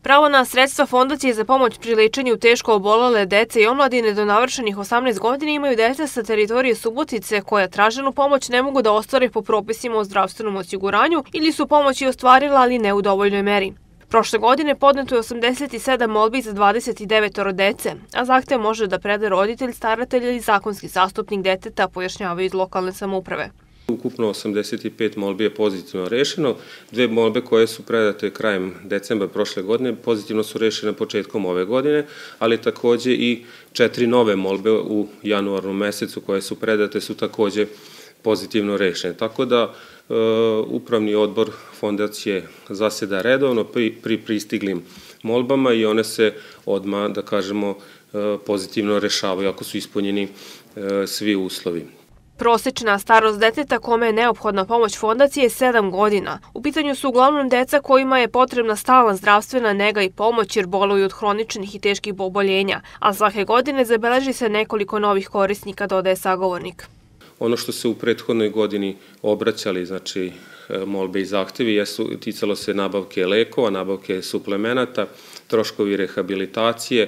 Pravo na sredstva Fondacije za pomoć pri lečenju teško obolele dece i omladine do navršenih 18 godina imaju deca sa teritorije Subotice koja traženu pomoć ne mogu da ostvare po propisima o zdravstvenom osiguranju ili su pomoć i ostvarila, ali ne u dovoljnoj meri. Prošle godine podneto je 87 molbi za 29 dece, a zahtev može da preda roditelj, staratelj ili zakonski zastupnik deteta, pojašnjavaju iz lokalne samouprave. Ukupno 85 molbi je pozitivno rešeno. 2 molbe koje su predate krajem decembra prošle godine pozitivno su rešene početkom ove godine, ali takođe i 4 nove molbe u januarnom mesecu koje su predate su takođe pozitivno rešene. Tako da Upravni odbor Fondacije zaseda redovno pri pristiglim molbama i one se odmah, da kažemo, pozitivno rešavaju ako su ispunjeni svi uslovi. Prosečna starost deteta kome je neophodna pomoć Fondacije je 7 godina. U pitanju su uglavnom deca kojima je potrebna stalna zdravstvena nega i pomoć jer boluju od hroničnih i teških oboljenja, a svake godine zabeleži se nekoliko novih korisnika, dodaje sagovornik. Ono što se u prethodnoj godini obraćali, znači molbe i zahtevi, ticalo se nabavke lekova, nabavke suplemenata, troškovi rehabilitacije,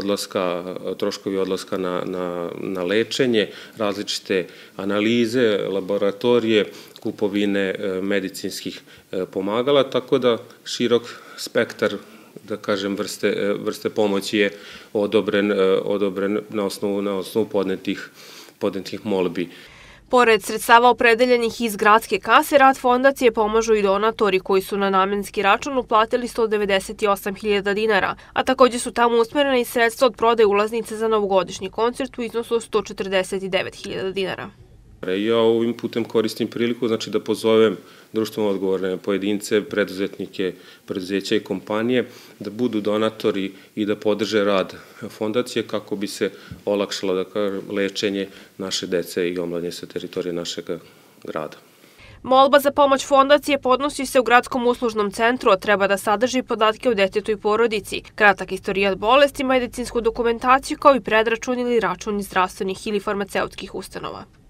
troškovi odlaska na lečenje, različite analize, laboratorije, kupovine medicinskih pomagala, tako da širok spektar, da kažem, vrste pomoći je odobren na osnovu podnetih molbi. Pored sredstava opredeljenih iz gradske kase, rad Fondacije pomažu i donatori koji su na namenski račun uplatili 198.000 dinara, a takođe su tamo usmerene i sredstva od prodaje ulaznice za novogodišnji koncert u iznosu 149.000 dinara. Ja ovim putem koristim priliku da pozovem društveno odgovorne pojedince, preduzetnike, preduzeća i kompanije da budu donatori i da podrže rad Fondacije kako bi se olakšalo lečenje naše dece i omladine sa teritorije našeg grada. Molba za pomoć Fondacije podnosi se u gradskom uslužnom centru, a treba da sadrži podatke o detetu i porodici, kratak istorijat bolesti, medicinsku dokumentaciju kao i predračun ili račun iz zdravstvenih ili farmaceutskih ustanova.